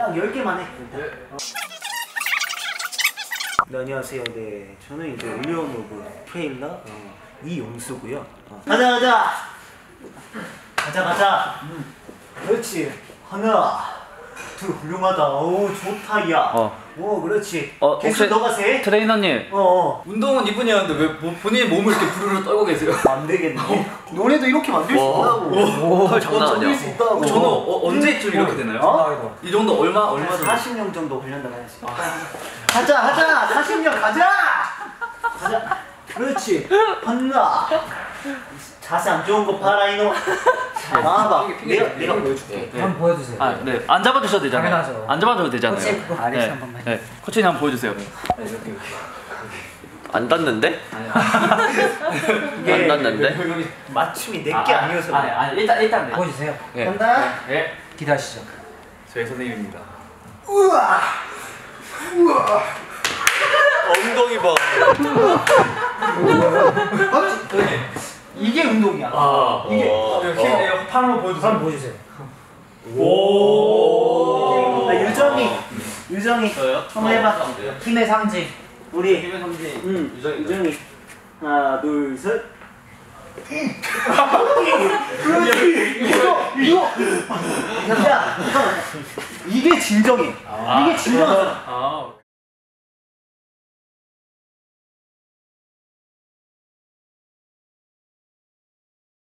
딱 10개만 해. 네, 안녕하세요. 네, 저는 이제 올리온 오브 트레일러 이용수고요. 가자. 그렇지. 하나, 둘, 훌륭하다. 오, 좋다, 야. 오, 그렇지. 계속 너가 세. 트레이너님. 운동은 이분이었는데 왜 본인의 몸을 이렇게 부르르 떨고 계세요? 안 되겠네. 너네도 이렇게 만들 수 있다고. 헐, 장난 아니야. 수 있다고. 저는 언제쯤 이렇게 되나요? 이 정도 얼마 정도? 40년 정도 훈련을 해야지. 가자. 40년 가자. 그렇지. 하나. 자세 안 좋은 거 봐라 이놈. 나와봐. 내가 보여줄게. 한번 보여주세요. 아, 네. 안 잡아주셔도 되잖아요. 당연하죠. 안 잡아줘도 되잖아요. 코치 그거 아레스 네. 한 번만. 네. 코치님 한번 보여주세요. 이렇게. 안 닿는데? 이게 안 닿는데? 맞춤이 내게 아니어서. 아니 일단 네. 보여주세요. 네. 간다. 네. 기대하시죠. 저희 선생님입니다. 우와. 엉덩이 봐. 이게 운동이야. 이게 팔 한번 보여주세요. 한번 보여주세요. 오. 유정이. 저요? 한번 해봐. 힘의 상징. 우리. 힘의 상징. 유정이. 하나, 둘, 셋. 이거. 야, 이게 진정해. 이게 진정하잖아.